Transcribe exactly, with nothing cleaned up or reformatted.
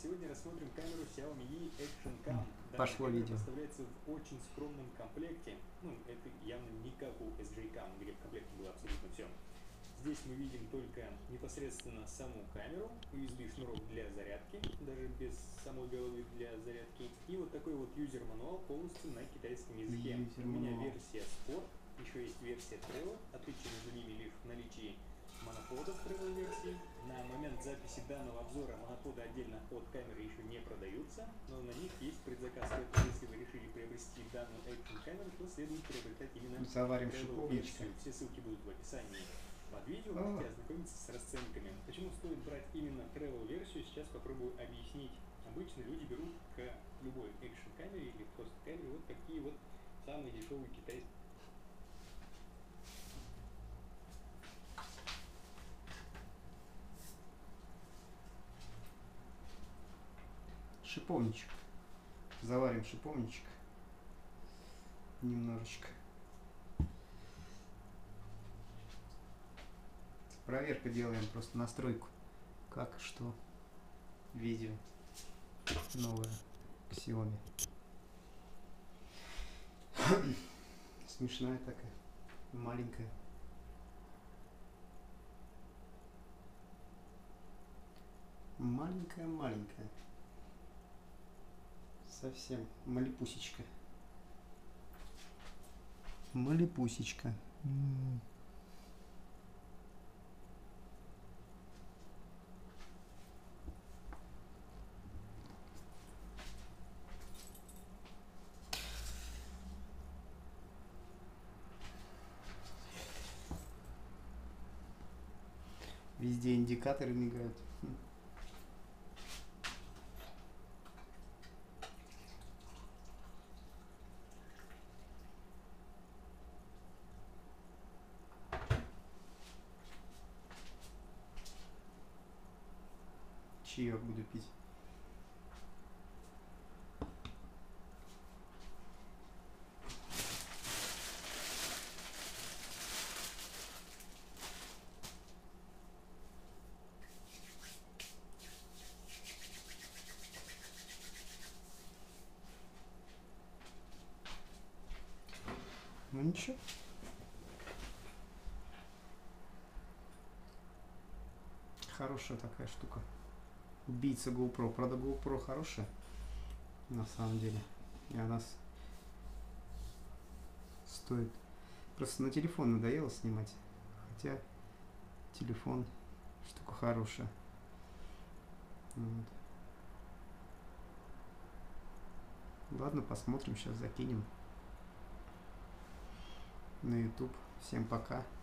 Сегодня рассмотрим камеру Xiaomi И Action Cam. Пошло Данная видео. поставляется в очень скромном комплекте. Ну, это явно не как у эс джей Cam, где в комплекте было абсолютно все. Здесь мы видим только непосредственно саму камеру, ю эс би-шнурок для зарядки, даже без самой головы для зарядки. И вот такой вот юзер-мануал полностью на китайском языке. У меня версия Sport, еще есть версия Travel. Отличие между ними лишь в наличии монопода в Travel версии. На момент записи данного обзора моноподы отдельно от камеры еще не продаются, но на них есть предзаказ. Поэтому если вы решили приобрести данную Action камеру, то следует приобретать именно Заварим Travel шиповничка. версию. Все ссылки будут в описании под видео, О. можете ознакомиться с расценками. Почему стоит брать именно Travel версию, сейчас попробую объяснить. Обычно люди берут к любой Action камере или просто камере вот такие вот самые дешевые китайские. Шиповничек. Заварим шиповничек. Немножечко. Проверка делаем, просто настройку. Как, что. Видео. Новое. Xiaomi. Смешная такая. Маленькая. Маленькая-маленькая. Совсем малипусечка. Малипусечка. М-м. Везде индикаторы мигают. Чаек буду пить. Ну ничего. Хорошая такая штука. Убийца GoPro. Правда, GoPro хорошая. На самом деле. И она стоит. Просто на телефон надоело снимать. Хотя телефон штука хорошая. Вот. Ладно, посмотрим, сейчас закинем на YouTube. Всем пока.